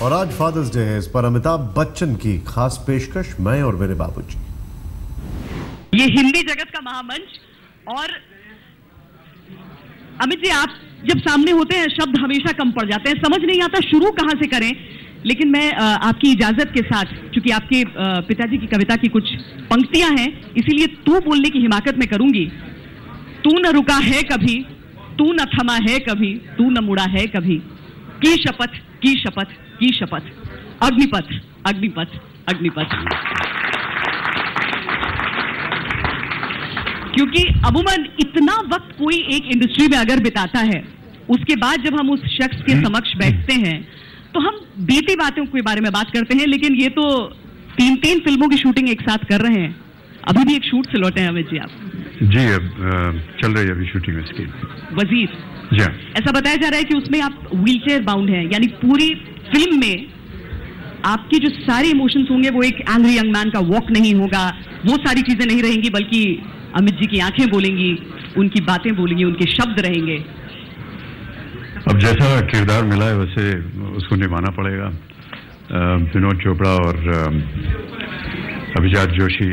और आज fathers day है, इस पर अमिताभ बच्चन की खास पेशकश मैं और मेरे बाबूजी। ये हिंदी जगत का महामंच। और अमित जी, आप जब सामने होते हैं शब्द हमेशा कम पड़ जाते हैं, समझ नहीं आता शुरू कहां से करें। लेकिन मैं आपकी इजाजत के साथ, क्योंकि आपके पिताजी की कविता की कुछ पंक्तियां हैं, इसीलिए तू बोलने की हिमाकत में करूंगी। तू न रुका है कभी, तू न थमा है कभी, तू न मुड़ा है कभी, की शपथ की शपथ की शपथ, अग्निपथ अग्निपथ अग्निपथ। क्योंकि अमूमन इतना वक्त कोई एक इंडस्ट्री में अगर बिताता है, उसके बाद जब हम उस शख्स के समक्ष बैठते हैं तो हम बीती बातों के बारे में बात करते हैं। लेकिन ये तो 3 फिल्मों की शूटिंग एक साथ कर रहे हैं। अभी भी एक शूट से लौटे हैं अमित जी आप? जी, अब चल रही है अभी शूटिंग इसकी। वजीर जी, ऐसा बताया जा रहा है कि उसमें आप व्हीलचेयर बाउंड हैं, यानी पूरी फिल्म में आपकी जो सारे इमोशंस होंगे वो एक एंग्री यंग मैन का वॉक नहीं होगा, वो सारी चीजें नहीं रहेंगी, बल्कि अमित जी की आंखें बोलेंगी, उनकी बातें बोलेंगी, उनके शब्द रहेंगे। अब जैसा किरदार मिला है वैसे उसको निभाना पड़ेगा। विनोद चोपड़ा और अभिजात जोशी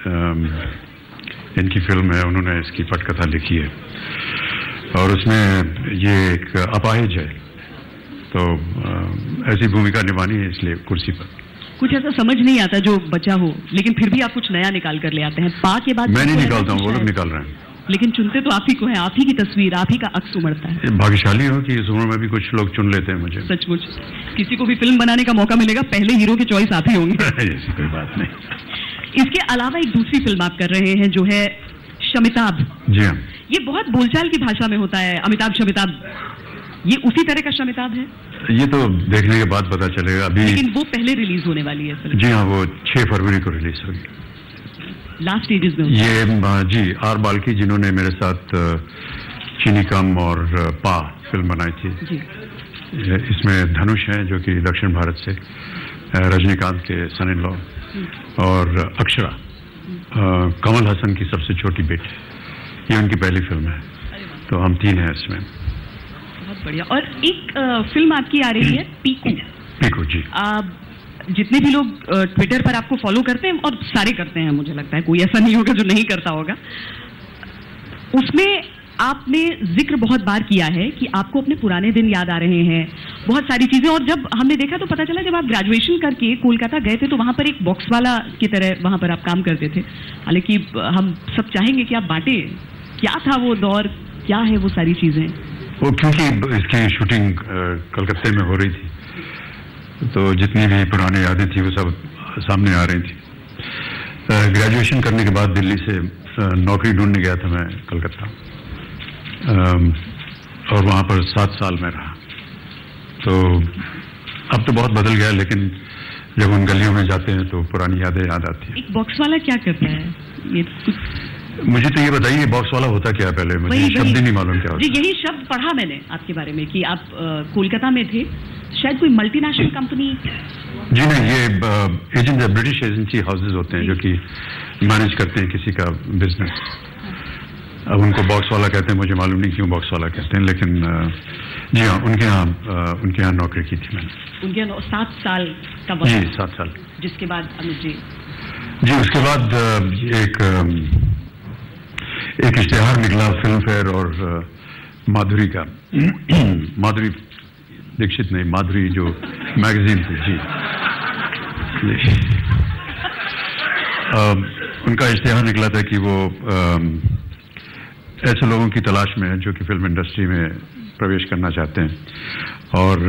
इनकी फिल्म है, उन्होंने इसकी पटकथा लिखी है और उसमें ये एक अपाहिज है, तो ऐसी भूमिका निभानी है, इसलिए कुर्सी पर कुछ ऐसा समझ नहीं आता जो बचा हो, लेकिन फिर भी आप कुछ नया निकाल कर ले आते हैं। पा के बाद मैं नहीं निकालता हूँ, वो लोग निकाल रहे हैं, लेकिन चुनते तो आप ही को है, आप ही की तस्वीर, आप ही का अक्स उमड़ता है। भाग्यशाली हो कि इस उम्र में भी कुछ लोग चुन लेते हैं मुझे। सचमुच किसी को भी फिल्म बनाने का मौका मिलेगा, पहले हीरो के चॉइस आप ही होंगे। ऐसी कोई बात नहीं। इसके अलावा एक दूसरी फिल्म आप कर रहे हैं जो है शमिताभ। जी हाँ, ये बहुत बोलचाल की भाषा में होता है, अमिताभ शमिताभ, ये उसी तरह का शमिताभ है? ये तो देखने के बाद पता चलेगा। अभी लेकिन वो पहले रिलीज होने वाली है फिल्म। जी हाँ, वो 6 फरवरी को रिलीज होगी। लास्ट स्टेजेस में ये जी आर बाल्की, जिन्होंने मेरे साथ चीनी कम और पा फिल्म बनाई थी जी। इसमें धनुष हैं जो कि दक्षिण भारत से, रजनीकांत के सन इन लॉ, और अक्षरा कमल हसन की सबसे छोटी बेटी, ये उनकी पहली फिल्म है, तो हम 3 हैं इसमें। बहुत बढ़िया। और एक फिल्म आपकी आ रही है पीकू। पीकू जी, जितने भी लोग ट्विटर पर आपको फॉलो करते हैं, और सारे करते हैं मुझे लगता है, कोई ऐसा नहीं होगा जो नहीं करता होगा, उसमें आपने जिक्र बहुत बार किया है कि आपको अपने पुराने दिन याद आ रहे हैं, बहुत सारी चीजें। और जब हमने देखा तो पता चला जब आप ग्रेजुएशन करके कोलकाता गए थे तो वहां पर एक बॉक्स वाला की तरह वहां पर आप काम करते थे। हालांकि हम सब चाहेंगे कि आप बांटे, क्या था वो दौर, क्या है वो सारी चीजें? वो क्योंकि इसकी शूटिंग कलकत्ते में हो रही थी, तो जितनी भी पुरानी यादें थी वो सब सामने आ रही थी। ग्रेजुएशन करने के बाद दिल्ली से नौकरी ढूंढने गया था मैं कलकत्ता, और वहाँ पर 7 साल में रहा। तो अब तो बहुत बदल गया, लेकिन जब उन गलियों में जाते हैं तो पुरानी यादें याद आती हैं। एक बॉक्स वाला क्या करता है? ये मुझे तो ये बताइए बॉक्स वाला होता क्या है पहले, मुझे शब्द ही नहीं मालूम क्या होता। जी, यही शब्द पढ़ा मैंने आपके बारे में कि आप कोलकाता में थे, शायद कोई मल्टीनेशनल कंपनी। जी नहीं, ये एजेंट, ब्रिटिश एजेंसी हाउसेज होते हैं जो कि मैनेज करते हैं किसी का बिजनेस। अब उनको बॉक्स वाला कहते हैं, मुझे मालूम नहीं क्यों बॉक्स वाला कहते हैं, लेकिन जी हाँ, उनके यहाँ नौकरी की थी मैंने। उनके यहाँ 7 साल का वक्त? जी 7 साल। जिसके बाद अमित जी उसके बाद एक इश्तेहार निकला फिल्म फेयर और माधुरी का, माधुरी दीक्षित नहीं, माधुरी जो मैगजीन थी जी, उनका इश्तेहार निकला था कि वो ऐसे लोगों की तलाश में है जो कि फिल्म इंडस्ट्री में प्रवेश करना चाहते हैं, और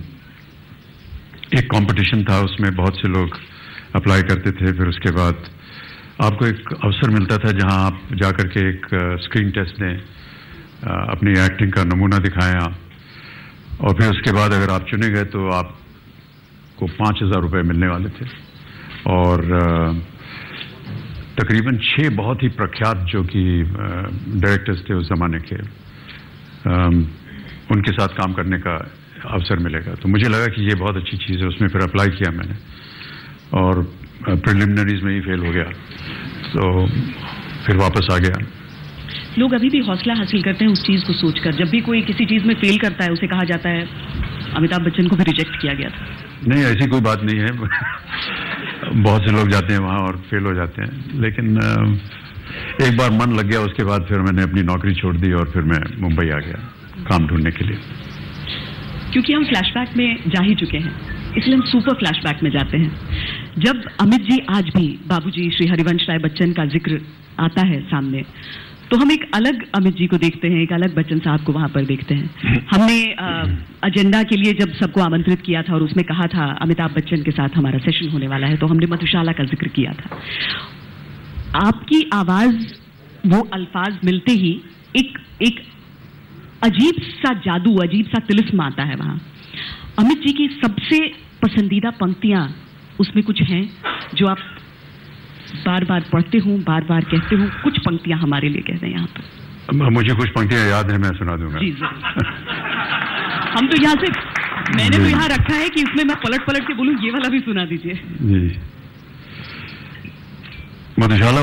एक कंपटीशन था, उसमें बहुत से लोग अप्लाई करते थे। फिर उसके बाद आपको एक अवसर मिलता था जहां आप जाकर के एक स्क्रीन टेस्ट दें, अपनी एक्टिंग का नमूना दिखाएं आप, और फिर उसके बाद अगर आप चुने गए तो आपको 5,000 रुपये मिलने वाले थे। और तकरीबन 6 बहुत ही प्रख्यात जो कि डायरेक्टर्स थे उस ज़माने के, उनके साथ काम करने का अवसर मिलेगा। तो मुझे लगा कि ये बहुत अच्छी चीज़ है, उसमें फिर अप्लाई किया मैंने, और प्रिलिमिनरीज में ही फेल हो गया, तो फिर वापस आ गया। लोग अभी भी हौसला हासिल करते हैं उस चीज़ को सोचकर, जब भी कोई किसी चीज़ में फेल करता है उसे कहा जाता है अमिताभ बच्चन को भी रिजेक्ट किया गया था? नहीं, ऐसी कोई बात नहीं है। बहुत से लोग जाते हैं वहाँ और फेल हो जाते हैं, लेकिन एक बार मन लग गया, उसके बाद फिर मैंने अपनी नौकरी छोड़ दी और फिर मैं मुंबई आ गया काम ढूंढने के लिए। क्योंकि हम फ्लैशबैक में जा ही चुके हैं, इसलिए हम सुपर फ्लैशबैक में जाते हैं। जब अमित जी आज भी बाबूजी श्री हरिवंश राय बच्चन का जिक्र आता है सामने, तो हम एक अलग अमित जी को देखते हैं, एक अलग बच्चन साहब को वहां पर देखते हैं। हमने एजेंडा के लिए जब सबको आमंत्रित किया था और उसमें कहा था अमिताभ बच्चन के साथ हमारा सेशन होने वाला है, तो हमने मधुशाला का जिक्र किया था। आपकी आवाज, वो अल्फाज मिलते ही एक अजीब सा जादू, अजीब सा तिलिस्म आता है वहां। अमित जी की सबसे पसंदीदा पंक्तियां उसमें कुछ हैं जो आप बार बार पढ़ते हूं, बार बार कहते हूं? कुछ पंक्तियां हमारे लिए कह दें यहाँ पर। मुझे कुछ पंक्तियां याद है, मैं सुना दूंगा। जी जरूर। हम तो यहाँ से, मैंने तो यहाँ रखा है कि इसमें मैं पलट पलट के बोलूं, ये वाला भी सुना दीजिए। जी। मधुशाला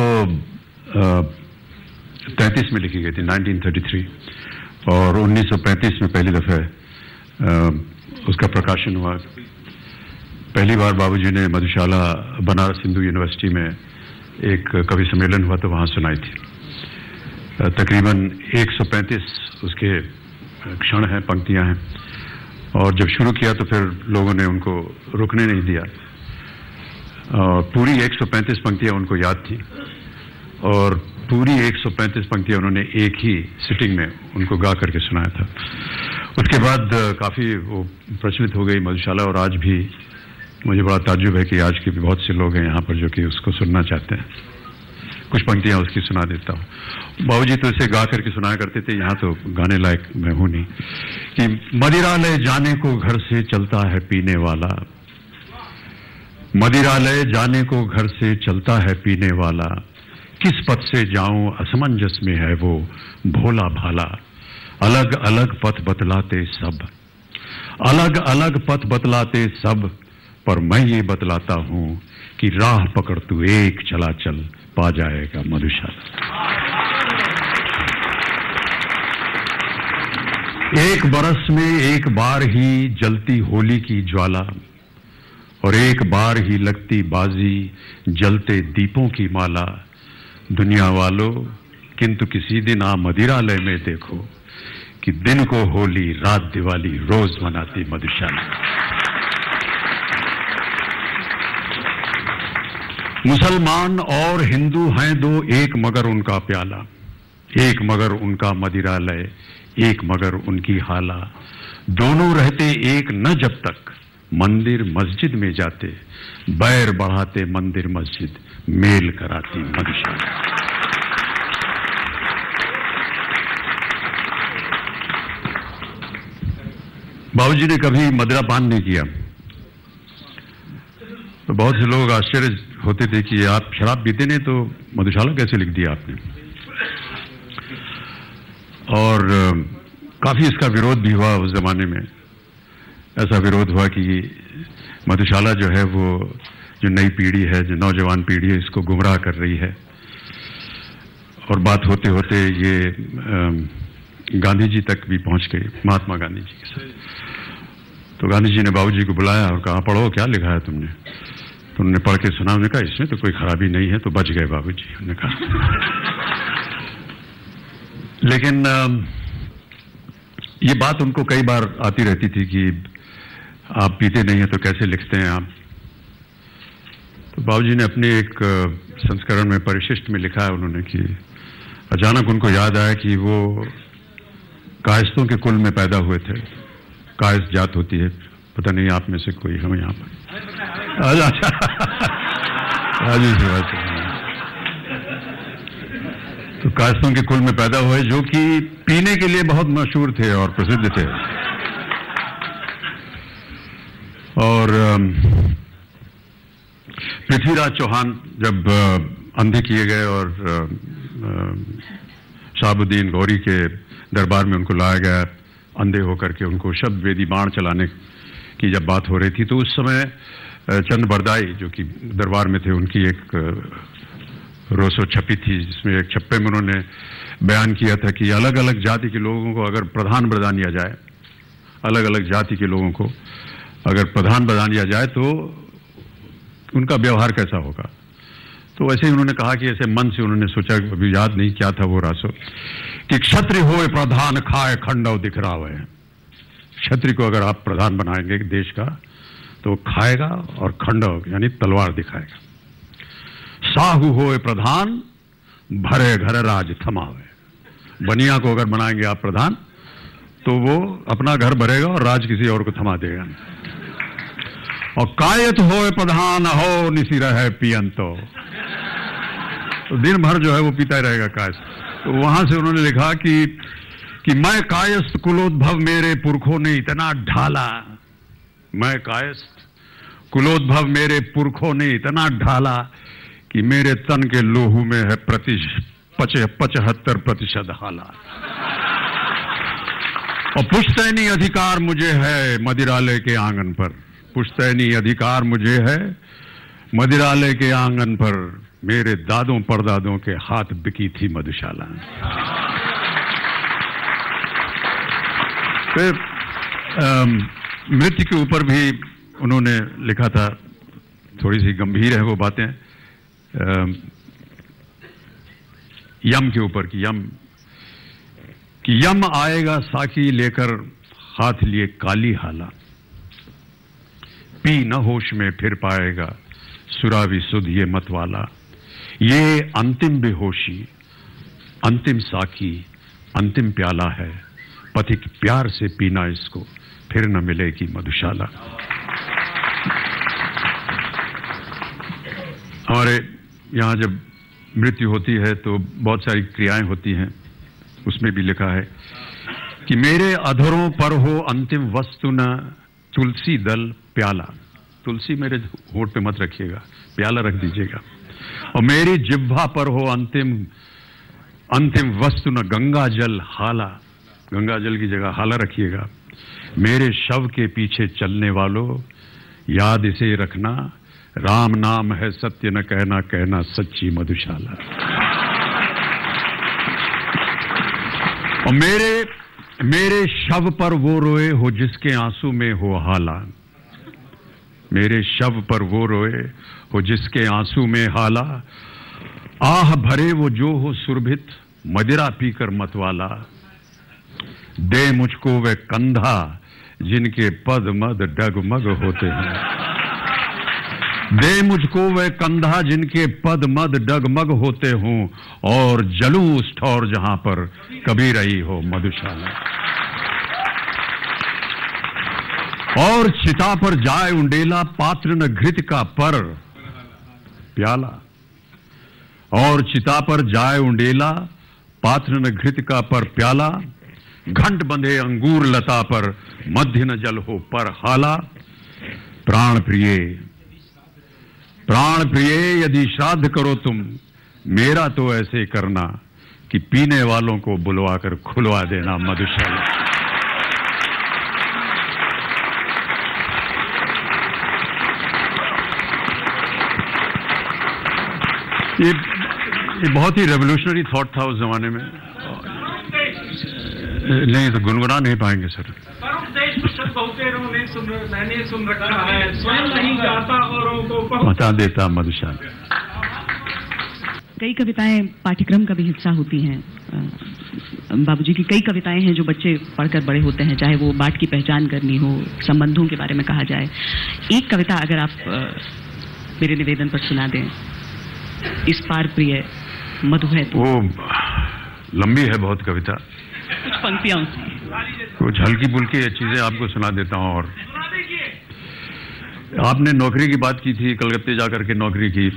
1933 में लिखी गई थी, 1933, और 1935 में पहली दफे उसका प्रकाशन हुआ। पहली बार बाबूजी ने मधुशाला बनारस हिंदू यूनिवर्सिटी में एक कवि सम्मेलन हुआ तो वहाँ सुनाई थी। तकरीबन 135 उसके क्षण हैं, पंक्तियां हैं, और जब शुरू किया तो फिर लोगों ने उनको रुकने नहीं दिया और पूरी 135 पंक्तियां उनको याद थी और पूरी 135 पंक्तियां उन्होंने एक ही सिटिंग में उनको गा करके सुनाया था। उसके बाद काफ़ी वो प्रचलित हो गई मधुशाला, और आज भी मुझे बड़ा ताज्जुब है कि आज के भी बहुत से लोग हैं यहाँ पर जो कि उसको सुनना चाहते हैं। कुछ पंक्तियाँ उसकी सुना देता हूँ। बाबूजी तो इसे गा करके सुनाया करते थे, यहाँ तो गाने लायक मैं हूँ नहीं। कि मदिरालय जाने को घर से चलता है पीने वाला, मदिरालय जाने को घर से चलता है पीने वाला, किस पथ से जाऊं असमंजस में है वो भोला भाला, अलग अलग पथ बतलाते सब, अलग अलग पथ बतलाते सब, पर मैं ये बतलाता हूं कि राह पकड़ तू एक चला चल, पा जाएगा मधुशाला। एक बरस में एक बार ही जलती होली की ज्वाला, और एक बार ही लगती बाजी जलते दीपों की माला, दुनिया वालों किंतु किसी दिन आ मदिरालय में देखो कि दिन को होली रात दिवाली रोज मनाती मधुशाला। मुसलमान और हिंदू हैं दो, एक मगर उनका प्याला, एक मगर उनका मदिरालय, एक मगर उनकी हाला, दोनों रहते एक न जब तक मंदिर मस्जिद में जाते, बैर बढ़ाते मंदिर मस्जिद मेल कराती मधुशाला। बाबूजी ने कभी मदिरा पान नहीं किया, तो बहुत से लोग आश्चर्य होते थे कि आप शराब पीते नहीं तो मधुशाला कैसे लिख दिया आपने। और काफी इसका विरोध भी हुआ उस जमाने में। ऐसा विरोध हुआ कि मधुशाला जो है वो जो नई पीढ़ी है, जो नौजवान पीढ़ी है, इसको गुमराह कर रही है। और बात होते होते ये गांधी जी तक भी पहुंच गई, महात्मा गांधी जी के साथ। तो गांधी जी ने बाबूजी को बुलाया और कहा, पढ़ो क्या लिखा है तुमने। तो उन्होंने पढ़ के सुना, उन्होंने कहा इसमें तो कोई खराबी नहीं है, तो बच गए बाबूजी, उन्होंने कहा। लेकिन ये बात उनको कई बार आती रहती थी कि आप पीते नहीं हैं तो कैसे लिखते हैं आप। तो बाबूजी ने अपने एक संस्करण में परिशिष्ट में लिखा है उन्होंने कि अचानक उनको याद आया कि वो कायस्तों के कुल में पैदा हुए थे। कायस्त जात होती है, पता नहीं आप में से कोई हम यहाँ पर। अच्छा, तो कायस्तों के कुल में पैदा हुए जो कि पीने के लिए बहुत मशहूर थे और प्रसिद्ध थे। और पृथ्वीराज चौहान जब अंधे किए गए और शाहबुद्दीन गौरी के दरबार में उनको लाया गया अंधे होकर के, उनको शब्द वेदी बाण चलाने की जब बात हो रही थी, तो उस समय चंद बरदाई जो कि दरबार में थे, उनकी एक रोसो छपी थी, जिसमें एक छप्पे में उन्होंने बयान किया था कि अलग अलग जाति के लोगों को अगर प्रधान बना दिया जाए, अलग अलग जाति के लोगों को अगर प्रधान बना दिया जाए तो उनका व्यवहार कैसा होगा। तो वैसे ही उन्होंने कहा कि ऐसे मन से उन्होंने सोचा, अभी याद नहीं क्या था वो रासो, कि क्षत्रिय होए प्रधान खाए खंडव दिखरावे। क्षत्रिय को अगर आप प्रधान बनाएंगे देश का तो खाएगा और खंडव यानी तलवार दिखाएगा। साहू होए प्रधान भरे घर राज थमावे। बनिया को अगर बनाएंगे आप प्रधान तो वो अपना घर भरेगा और राज किसी और को थमा देगा। और कायत होए प्रधान हो निसी रहे पियंतो, तो दिन भर जो है वो पीता ही रहेगा कायस। तो वहां से उन्होंने लिखा कि मैं कायस्थ कुलोद्भव मेरे पुरखों ने इतना ढाला, मैं कायस्थ कुलोद्भव मेरे पुरखों ने इतना ढाला कि मेरे तन के लोहू में है 75% हाला। और पुश्तैनी अधिकार मुझे है मदिरालय के आंगन पर, पुश्तैनी अधिकार मुझे है मदिरालय के आंगन पर, मेरे दादों परदादों के हाथ बिकी थी मधुशाला। फिर मृत्यु के ऊपर भी उन्होंने लिखा था, थोड़ी सी गंभीर है वो बातें, यम के ऊपर कि यम आएगा साकी लेकर हाथ लिए काली हाला, पी न होश में फिर पाएगा सुरावी सुध ये मत वाला। ये अंतिम बेहोशी, अंतिम साकी, अंतिम प्याला है, पथिक प्यार से पीना इसको फिर न मिलेगी मधुशाला। हमारे यहाँ जब मृत्यु होती है तो बहुत सारी क्रियाएं होती हैं, उसमें भी लिखा है कि मेरे अधरों पर हो अंतिम वस्तु न तुलसी दल प्याला। तुलसी मेरे होंठ पे मत रखिएगा, प्याला रख दीजिएगा। और मेरी जिह्वा पर हो अंतिम वस्तु न गंगा जल हाला, गंगा जल की जगह हाला रखिएगा। मेरे शव के पीछे चलने वालों याद इसे रखना, राम नाम है सत्य न कहना, कहना सच्ची मधुशाला। और मेरे शव पर वो रोए हो जिसके आंसू में हो हाला, मेरे शव पर वो रोए हो जिसके आंसू में हाला। आह भरे वो जो हो सुरभित मदिरा पीकर मतवाला, दे मुझको वे कंधा जिनके पद मद डगमग होते हैं, दे मुझको वे कंधा जिनके पद मद डगमग होते हों, और जलूस ठौर जहां पर कभी रही हो मधुशाला। और चिता पर जाए उंडेला पात्र न घृत का पर प्याला, और चिता पर जाए उंडेला पात्र न घृत का पर प्याला। घंट बंधे अंगूर लता पर मध्य न जल हो पर हाला। प्राण प्रिय यदि श्राद्ध करो तुम, मेरा तो ऐसे करना कि पीने वालों को बुलवाकर खुलवा देना मधुशाला। ये बहुत ही रेवोल्यूशनरी थॉट था उस जमाने में। नहीं तो गुनगुना नहीं पाएंगे सर। मैंने सुन रखा है, स्वयं नहीं गाता औरों को बता देता मधुशाला। कई कविताएं पाठ्यक्रम का भी हिस्सा होती हैं। बाबूजी की कई कविताएं हैं जो बच्चे पढ़कर बड़े होते हैं, चाहे वो बाट की पहचान करनी हो, संबंधों के बारे में कहा जाए। एक कविता अगर आप मेरे निवेदन पर सुना दें, इस पार प्रिय मधु है तो। वो लंबी है बहुत कविता, कुछ पंक्तियां कुछ हल्की फुल्की चीजें आपको सुना देता हूं। और आपने नौकरी की बात की थी, कलकत्ते जाकर के नौकरी की।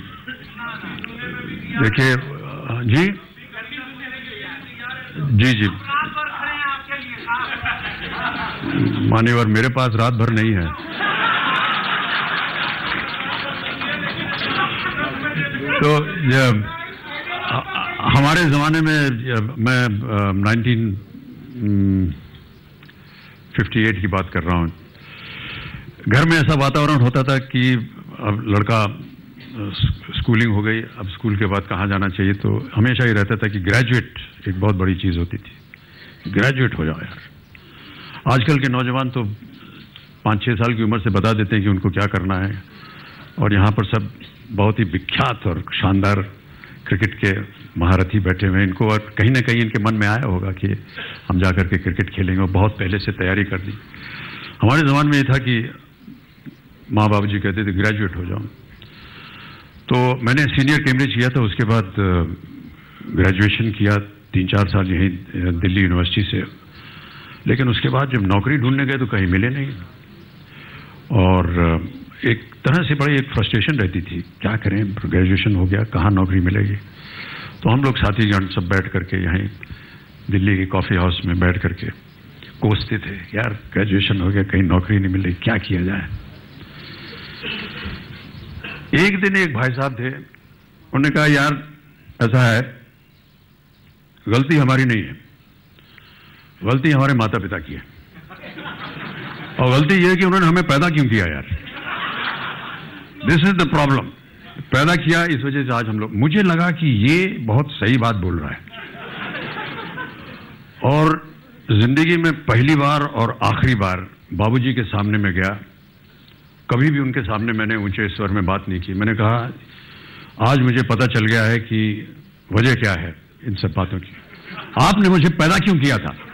देखिए जी जी जी मान्यवर, मेरे पास रात भर नहीं है। तो हमारे ज़माने में, मैं 1958 की बात कर रहा हूँ, घर में ऐसा वातावरण होता था कि अब लड़का स्कूलिंग हो गई, अब स्कूल के बाद कहाँ जाना चाहिए, तो हमेशा ही रहता था कि ग्रेजुएट एक बहुत बड़ी चीज़ होती थी, ग्रेजुएट हो जाओ यार। आजकल के नौजवान तो 5-6 साल की उम्र से बता देते हैं कि उनको क्या करना है, और यहाँ पर सब बहुत ही विख्यात और शानदार क्रिकेट के महारथी बैठे हुए हैं। इनको और कहीं ना कहीं इनके मन में आया होगा कि हम जाकर के क्रिकेट खेलेंगे, और बहुत पहले से तैयारी कर दी। हमारे ज़माने में ये था कि माँ बाबूजी कहते थे ग्रेजुएट हो जाओ, तो मैंने सीनियर कैम्ब्रिज किया था, उसके बाद ग्रेजुएशन किया 3-4 साल यहीं दिल्ली यूनिवर्सिटी से। लेकिन उसके बाद जब नौकरी ढूंढने गए तो कहीं मिले नहीं, और एक तरह से बड़ी एक फ्रस्ट्रेशन रहती थी, क्या करें, ग्रेजुएशन हो गया, कहाँ नौकरी मिलेगी। तो हम लोग साथीगण सब बैठ करके यहीं दिल्ली के कॉफ़ी हाउस में बैठ करके कोसते थे, यार ग्रेजुएशन हो गया, कहीं नौकरी नहीं मिल रही, क्या किया जाए। एक दिन एक भाई साहब थे, उन्होंने कहा यार ऐसा है, गलती हमारी नहीं है, गलती हमारे माता पिता की है, और गलती यह है कि उन्होंने हमें पैदा क्यों किया यार, दिस इज द प्रॉब्लम, पैदा किया इस वजह से आज हम लोग। मुझे लगा कि ये बहुत सही बात बोल रहा है, और जिंदगी में पहली बार और आखिरी बार बाबूजी के सामने में गया। कभी भी उनके सामने मैंने ऊंचे स्वर में बात नहीं की। मैंने कहा आज मुझे पता चल गया है कि वजह क्या है इन सब बातों की, आपने मुझे पैदा क्यों किया था।